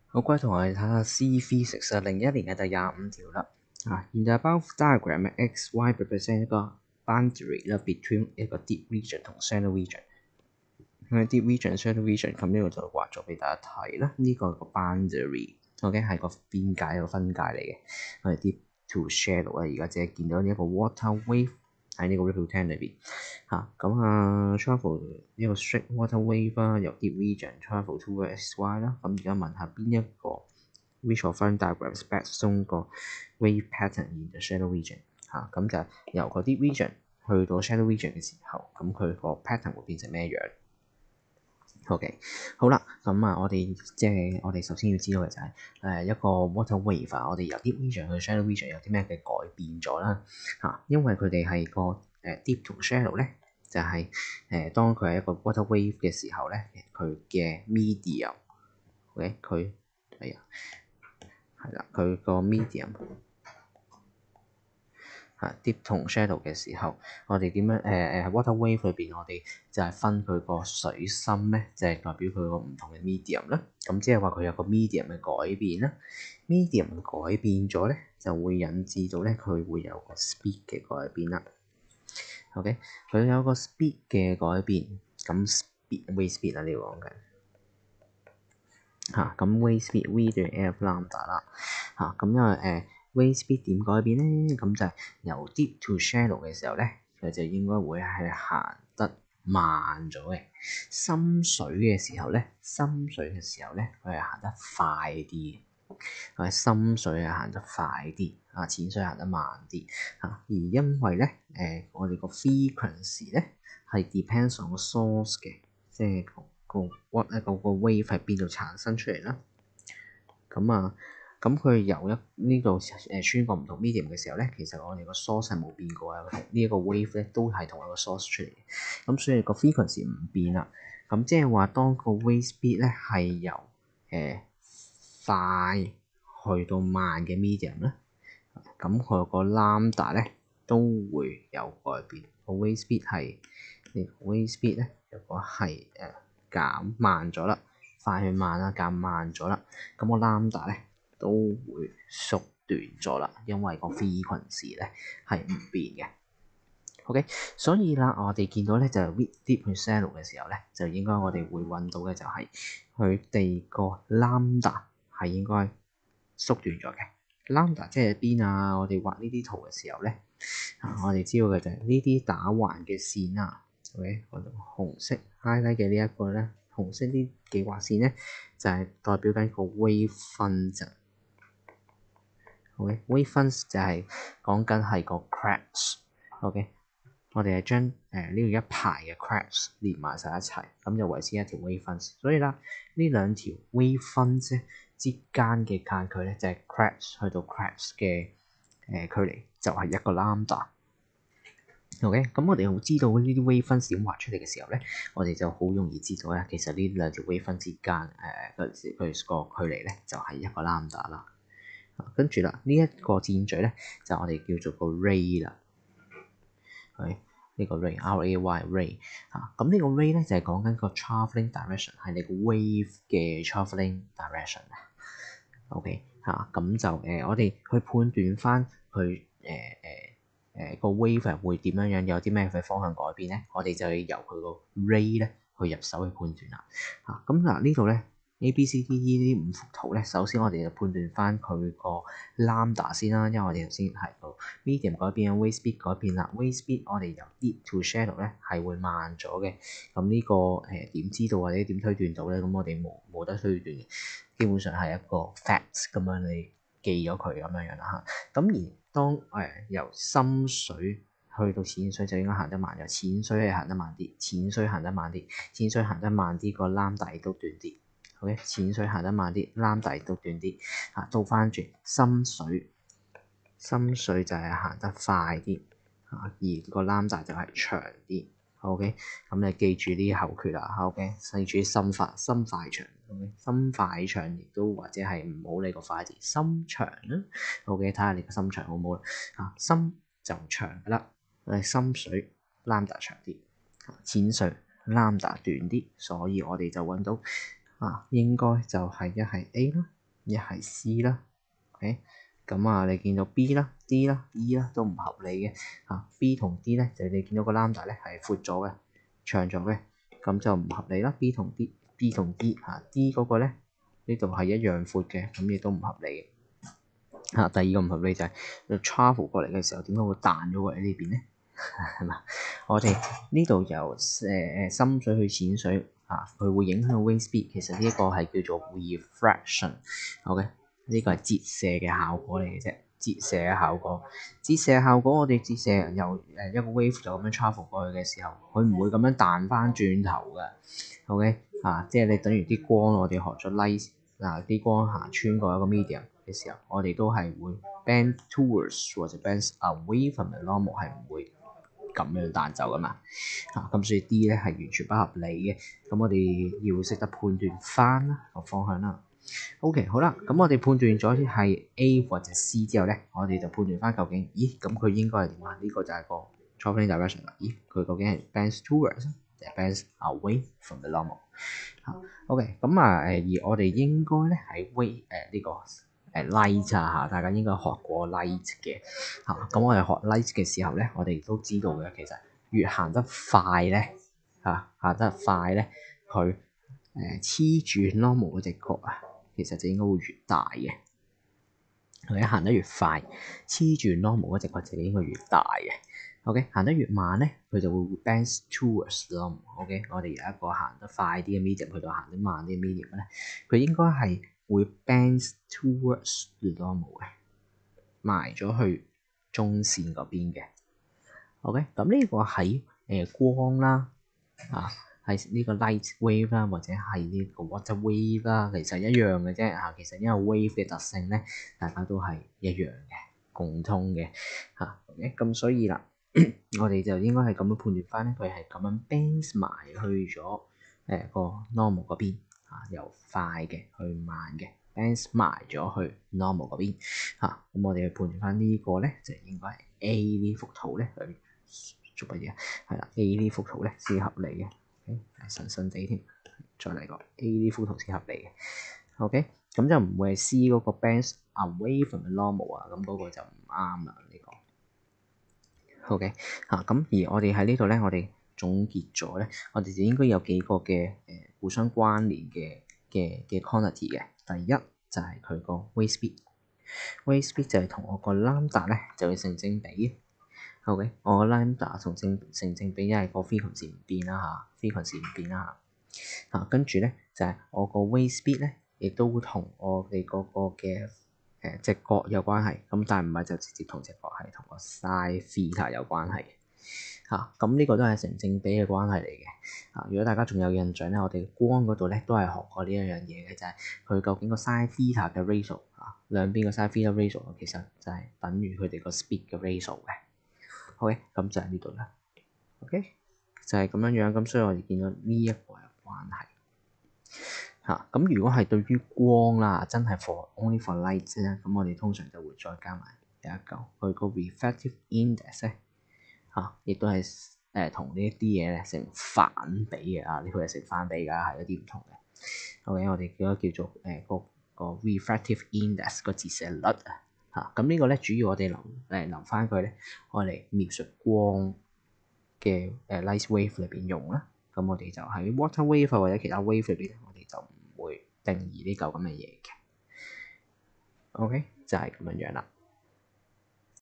好，各位同學睇下 C Physics 01年嘅第25條啦。In the above diagram x y represent 一個 boundary 啦 between 一個 deep region 同 shallow region。deep region、shallow region 咁呢個就畫咗俾大家睇啦。呢個係個 boundary，OK 係個邊界一個分界嚟嘅。我哋 deep to shallow 啊，而家只係見到呢一個 water wave 喺呢個 ripple tank 裏邊travel 呢個 straight water wave 啦，由 deep region travel towards xy 啦。咁而家問下邊一個 which of following diagrams best show 個 wave pattern in the shallow region 咁就由個 deep region 去到 shallow region 嘅時候，咁佢個 pattern 會變成咩樣？OK， 好啦，咁我哋首先要知道嘅就係一個 water wave 我哋由 deep region 去 shallow region 有啲咩嘅改變咗啦因為佢哋係個deep 同 shallow 咧，就係當佢係一個 water wave 嘅時候咧，佢嘅 medium，OK 佢係啦，佢個 medium deep 同 shallow 嘅時候，我哋點樣water wave 裏邊，我哋就係分佢個水深咧，就係代表佢個唔同嘅 medium 啦。咁即係話佢有個 medium 嘅改變啦。medium 改變咗咧，就會引致到咧佢會有個 speed 嘅改變啦。OK， 佢有個 speed 嘅改變，咁 wave speed 啊，你講緊咁 wave speed v 對 f lambda 啦咁因為wave speed 點改變咧？咁就係由 deep to shallow 嘅時候咧，佢就應該會係行得慢咗嘅。深水嘅時候咧，佢係行得快啲嘅。深水係行得快啲淺水行得慢啲而因為咧我哋個 frequency 咧係 depends on 個 source 嘅，即係個 wave 係邊度產生出嚟啦。咁佢由呢度穿過唔同 medium 嘅時候咧，其實我哋個 source 係冇變過啊。呢一個 wave 咧都係同一個 source 出嚟嘅。咁所以個 frequency 唔變啦。咁即係話當個 wave speed 咧係由快去到慢嘅 medium 咧，咁佢個 lambda 咧都會有改變。個 wave speed 係wave speed 咧，如果係減慢咗啦，快去慢啦，減慢咗啦，咁個 lambda 咧都會縮短咗啦，因為個 frequency 咧係唔變嘅。OK， 所以啦，我哋見到咧就係 deep 去 shallow 嘅時候咧，就應該我哋會揾到嘅就係佢哋個 lambda 係應該縮短咗嘅。lambda 即係邊啊？我哋畫呢啲圖嘅時候咧我哋知道嘅就係呢啲打橫嘅線OK， 我用紅色 highlight 嘅呢一個咧，紅色呢幾畫線咧就係代表緊個 wave function。OK，wave function 就係講緊係個 cracks。OK， 我哋係將呢度一排嘅 cracks 連埋晒一齊，咁就維持一條 wave function。所以啦，呢兩條 wave function 之間嘅間距咧，就係 cracks 去到 cracks 嘅距離，就係一個 lambda。OK， 咁我哋好知道呢啲 wave function 點畫出嚟嘅時候咧，我哋就好容易知道咧，其實呢兩條 wave function 之間佢個距離咧就係一個 lambda 啦。跟住啦，呢一個箭嘴咧就我哋叫做個 ray 啦。呢個 ray R-A-Y ray 咁呢個 ray 咧就係講緊個 travelling direction 係你個 wave 嘅 travelling direction OK 咁就我哋去判斷翻佢個 wave 會點樣有啲咩嘅方向改變咧，我哋就要由佢個 ray 咧去入手去判斷啦咁嗱呢度咧A、B、C、D、E 呢5幅圖咧，首先我哋就判斷翻佢個 lambda 先啦，因為我哋頭先提到 medium 改變，wave speed 改變啦。wave speed 我哋由 deep to shallow 咧係會慢咗嘅。咁呢個點知道或者點推斷到咧？咁我哋冇得推斷嘅，基本上係一個 fact 咁樣你記咗佢咁樣啦咁而當由深水去到淺水就應該行得慢，由淺水係行得慢啲，淺水行得慢啲，淺水行得慢啲，個 lambda 亦都短啲。OK， 淺水行得慢啲，lambda 亦都短啲倒翻轉深水就係行得快啲而個 lambda 就係長啲。OK， 咁你記住呢啲口訣啦。OK， 記住深快長。OK， 深快長亦都或者係唔好理個快字，深長啦。OK， 睇下你個深長好唔好啦深就長噶啦。深水 lambda 長啲，淺水 lambda 短啲，所以我哋就揾到應該就係一係 A 啦， 一係 C 啦。OK， 咁啊，你見到 B 啦、D 啦、E 啦都唔合理嘅嚇。B 同 D 咧就你見到個 lambda 咧係闊咗嘅、長咗嘅，咁就唔合理啦。B 同 D 同 D 嚇 D 嗰個咧呢度係一樣闊嘅，咁亦都唔合理嘅嚇。第二個唔合理就係 travel 過嚟嘅時候點解會彈咗過嚟呢邊咧？係嘛？我哋呢度由深水去淺水啊，佢會影響 wave speed。其實呢一個係叫做 refraction。OK， 呢個係折射嘅效果嚟嘅啫，折射嘅效果。折射嘅效果，我哋折射由一個 wave 就咁樣 travel 過去嘅時候，佢唔會咁樣彈翻轉頭㗎。OK 啊，即係你等於啲光，我哋學咗 light 嗱，啲光行穿過一個 medium 嘅時候，我哋都係會 bend towards 或者 bend away from the normal， 係唔會咁樣彈走噶嘛，咁所以 D 咧係完全不合理嘅。咁我哋要識得判斷翻啦個方向啦。OK， 好啦，咁我哋判斷咗係 A 或者 C 之後咧，我哋就判斷翻究竟，咦咁佢應該係點啊？呢個就係個 travelling direction 啦。咦，佢究竟係 bends towards 定係 bends away from the normal？ OK， 咁而我哋應該咧喺 way 呢個light 啊，大家應該學過 light 嘅嚇。咁我哋學 light 嘅時候咧，我哋都知道嘅，其實越行得快咧行得快咧，佢黐住 normal 嗰隻角啊，其實就應該會越大嘅。佢行得越快，黐住 normal 嗰隻角就應該越大嘅。OK， 行得越慢咧，佢就會 bend towards normal。OK， 我哋由一個行得快啲嘅 medium 去到行得慢啲嘅 medium 咧，佢應該係會 bend towards normal 嘅，埋咗去中線嗰邊嘅。OK， 咁呢個喺光啦係呢個 light wave 啦，或者係呢個 water wave 啦，其實一樣嘅啫嚇。其實因為 wave 嘅特性咧，大家都係一樣嘅，共通嘅嚇。咁所以啦，我哋就應該係咁樣判斷翻咧，佢係咁樣 bend 埋去咗個 normal 嗰邊由快嘅去慢嘅 bend 埋咗去 normal 嗰邊嚇。咁我哋去判斷翻呢個咧，就應該係 A 呢幅圖咧去做乜嘢？係啦，A 呢幅圖咧先合理嘅。神神地添，再嚟個 A 呢幅圖先合理嘅。OK， 咁就唔會係 C 嗰個 bend away from the normal 啊，咁嗰個就唔啱啦呢個。OK 咁而我哋喺呢度咧，我哋總結咗咧，我哋就應該有幾個嘅互相關聯嘅 quantity 嘅。第一就係佢個 wave speed 就係同我個 lambda 咧就會成正比。OK， 我個 lambda 同成正比，因為個 frequency 唔變啦frequency 唔變啦跟住咧就係我個 wave speed 咧，亦都會同我哋嗰個嘅直角有關係。咁但係唔係就直接同直角，係同個 sin theta 有關係咁呢個都係成正比嘅關係嚟嘅。如果大家仲有印象咧，我哋光嗰度咧都係學過呢一樣嘢嘅，就係佢究竟個 sin theta 嘅 ratio 兩邊個 sin theta ratio 其實就係等於佢哋個 speed 嘅 ratio 嘅。OK， 咁就係呢度啦。OK， 就係咁樣樣，咁所以我哋見到呢一個嘅關係咁如果係對於光啦，真係 only for light 咧，咁我哋通常就會再加埋有一嚿佢個 refractive index 咧亦都係同呢一啲嘢咧成反比嘅呢個係成反比㗎，係有啲唔同嘅。OK， 我哋叫做個 refractive index 個折射率咁呢個咧主要我哋留翻佢咧，我嚟描述光嘅light wave 裏邊用啦。咁我哋就喺 water wave 或者其他 wave 裏邊，我哋就唔會定義呢嚿咁嘅嘢嘅。OK， 就係咁樣樣啦。